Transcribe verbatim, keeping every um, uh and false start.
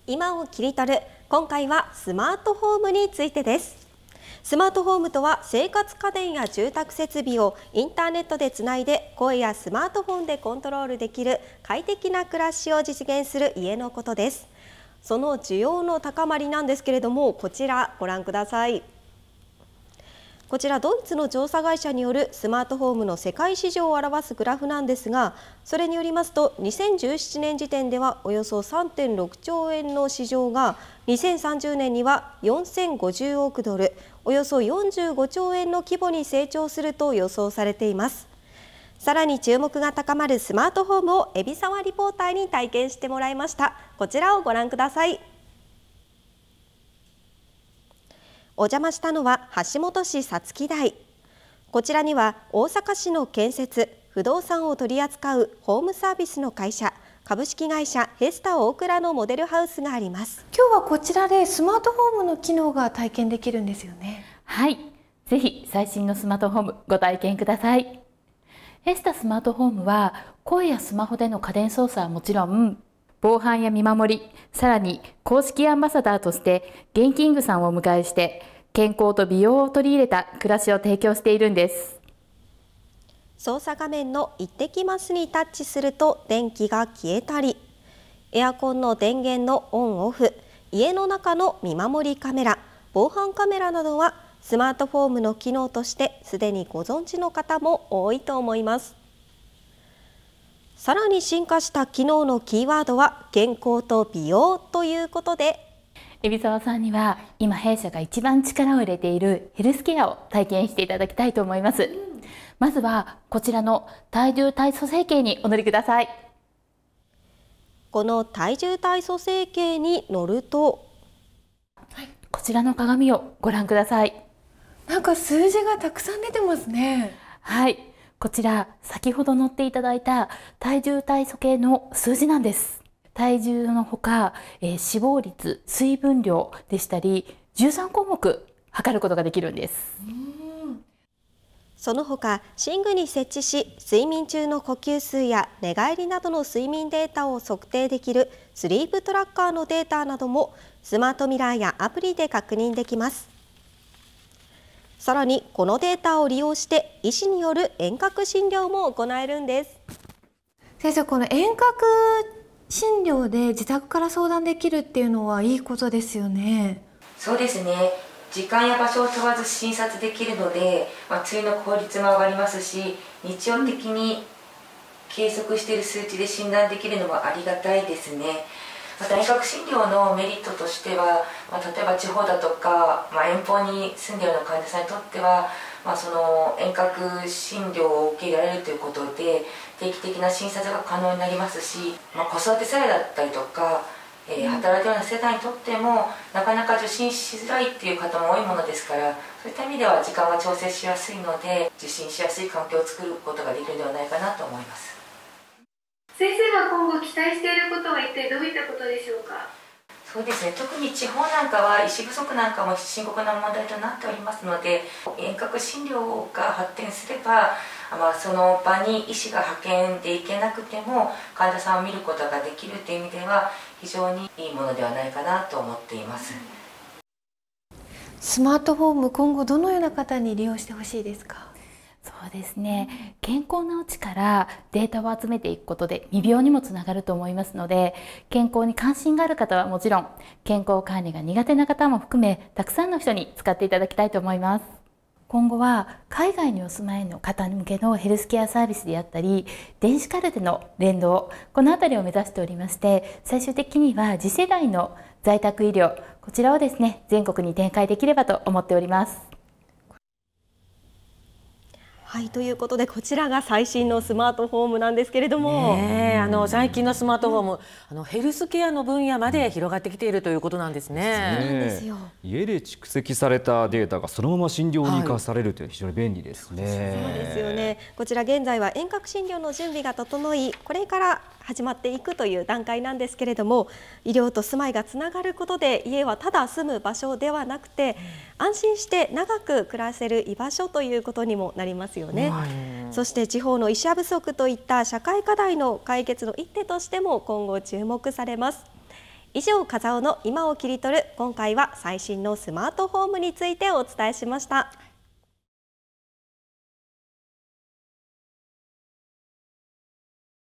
今を切り取る。今回はスマートホームについてです。スマートホームとは生活家電や住宅設備をインターネットでつないで声やスマートフォンでコントロールできる快適な暮らしを実現する家のことです。その需要の高まりなんですけれども、こちらご覧ください。こちらドイツの調査会社によるスマートフォームの世界市場を表すグラフなんですが、それによりますとにせんじゅうななねん時点ではおよそ さんてんろくちょうえんの市場がにせんさんじゅうねんにはよんせんごじゅうおくドル、およそよんじゅうごちょうえんの規模に成長すると予想されています。さらに注目が高まるスマートフォームを海老沢リポーターに体験してもらいました。こちらをご覧ください。お邪魔したのは橋本市さつき台。こちらには大阪市の建設、不動産を取り扱うホームサービスの会社、株式会社ヘスタ大倉のモデルハウスがあります。 今日はこちらでスマートフォームの機能が体験できるんですよね。 はい、ぜひ最新のスマートフォームご体験ください。ヘスタスマートフォームは声やスマホでの家電操作はもちろん、防犯や見守り、さらに公式アンバサダーとしてゲンキングさんをお迎えして健康と美容を取り入れた暮らしを提供しているんです。 操作画面の行ってきますにタッチすると電気が消えたり、エアコンの電源のオンオフ、家の中の見守りカメラ、防犯カメラなどはスマートフォームの機能としてすでにご存知の方も多いと思います。さらに進化した機能のキーワードは健康と美容ということで、 海老沢さんには今弊社が一番力を入れているヘルスケアを体験していただきたいと思います。うん、まずはこちらの体重体組成計にお乗りください。 この体重体組成計に乗ると、 はい、こちらの鏡をご覧ください。 なんか数字がたくさん出てますね。 はい、こちら先ほど乗っていただいた体重体組計の数字なんです。体重のほか、えー、脂肪率、水分量でしたりじゅうさんこうもく測ることができるんです。 うん、その他寝具に設置し、睡眠中の呼吸数や寝返りなどの睡眠データを測定できるスリープトラッカーのデータなどもスマートミラーやアプリで確認できます。さらにこのデータを利用して医師による遠隔診療も行えるんです。 先生、この遠隔診療で自宅から相談できるっていうのはいいことですよね。 そうですね。時間や場所を問わず診察できるので、まあ、通院の効率も上がりますし、日常的に計測している数値で診断できるのはありがたいですね。また遠隔診療のメリットとしては、まあ、例えば地方だとか、まあ、遠方に住んでいるような患者さんにとっては、まあ、その遠隔診療を受け入れられるということで定期的な診察が可能になりますし、まあ、子育て世代だったりとか、えー、働いているような世代にとってもなかなか受診しづらいっていう方も多いものですから、そういった意味では時間が調整しやすいので受診しやすい環境を作ることができるのではないかなと思います。 先生は今後期待していることは一体どういったことでしょうか。 そうですね、特に地方なんかは医師不足なんかも深刻な問題となっておりますので、遠隔診療が発展すれば、まあ、その場に医師が派遣で行けなくても患者さんを見ることができるという意味では非常にいいものではないかなと思っています。 スマートフォーム、今後どのような方に利用してほしいですか。 そうですね、健康なうちからデータを集めていくことで未病にもつながると思いますので、健康に関心がある方はもちろん、健康管理が苦手な方も含めたくさんの人に使っていただきたいと思います。今後は海外にお住まいの方向けのヘルスケアサービスであったり、電子カルテの連動、このあたりを目指しておりまして、最終的には次世代の在宅医療、こちらをですね、全国に展開できればと思っております。 はい、ということでこちらが最新のスマートフォームなんですけれども、 ね、あの最近のスマートフォーム、うん、あのヘルスケアの分野まで広がってきているということなんですね。 そうなんですよ。 家で蓄積されたデータがそのまま診療に生かされるという非常に便利ですね。 そうですよね。こちら現在は遠隔診療の準備が整い、これから始まっていくという段階なんですけれども、医療と住まいがつながることで家はただ住む場所ではなくて、安心して長く暮らせる居場所ということにもなりますよね。そして地方の医者不足といった社会課題の解決の一手としても今後注目されます。 以上、風尾の今を切り取る、今回は最新のスマートホームについてお伝えしました。